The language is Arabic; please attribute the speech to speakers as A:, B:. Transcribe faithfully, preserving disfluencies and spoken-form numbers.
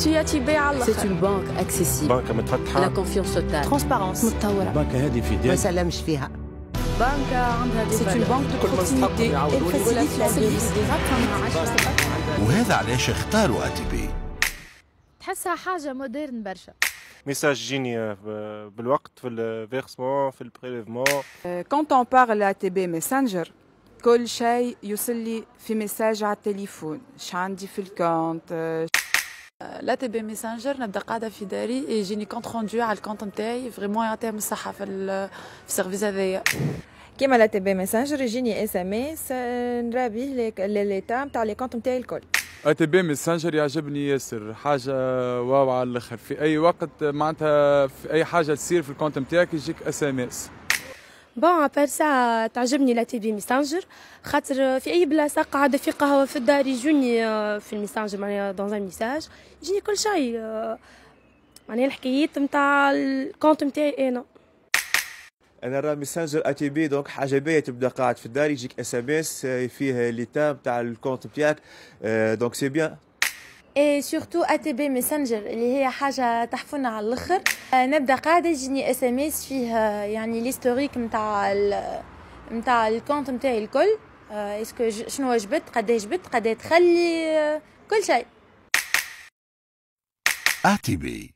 A: خصوصياتي بايعة على الآخر.
B: سي اون بانك اكسيسيبل،
C: بنكة متفتحة،
B: لا كونفيونس توتال،
A: ترانسبارونس متطورة،
D: بنكة هذه في
E: ما سلمش فيها.
A: بنكة عندها دي
B: سي اون بانك دو بروكسيميتي،
F: وهذا علاش اختاروا اتيبي.
G: تحسها حاجة مودرن برشا.
C: ميساج يجيني بالوقت في الفيرسمون في البريليفمون.
H: كونت اون بارل ا تي بي ميسنجر كل شيء يوصل لي في ميساج على التليفون، اش عندي في الكونت.
A: لا تي بي ميسنجر نبدا قاعده في داري يجيني كونت روندو على الكونت نتاعي، فريمون يعطيهم الصحه في في السيرفيس هذايا.
I: كيما لا تي بي ميسنجر يجيني اس ام اس نرابيه ليتا نتاع لي كونت نتاعي الكل.
J: ا تي بي ميسنجر يعجبني ياسر، حاجه واو على الاخر، في اي وقت معناتها في اي حاجه تصير في الكونت نتاعك يجيك اس ام اس.
G: بون ابار سا تعجبني لا تي بي ميسنجر، خاطر في اي بلاصه قاعده في قهوه في الدار يجوني في الميسنجر معناها دون ان ميساج يجيني كل شيء معناها الحكايات نتاع الكونت نتاعي انا.
K: انا راه ميسنجر ا تي بي دونك حاجه باهيه، تبدا قاعد في الدار يجيك اس ام اس فيه ليتا نتاع الكونت نتاعك، دونك سي بيان.
L: اي سورتو ا تي بي ميسنجر اللي هي حاجه تحفنا على الاخر، نبدا قاعده يجيني اس ام اس فيه يعني ليستوريك نتاع نتاع الكونت نتاعي الكل، اسكو شنو جبت، قداش جبت، قداش تخلي، كل شيء.
F: اتيبي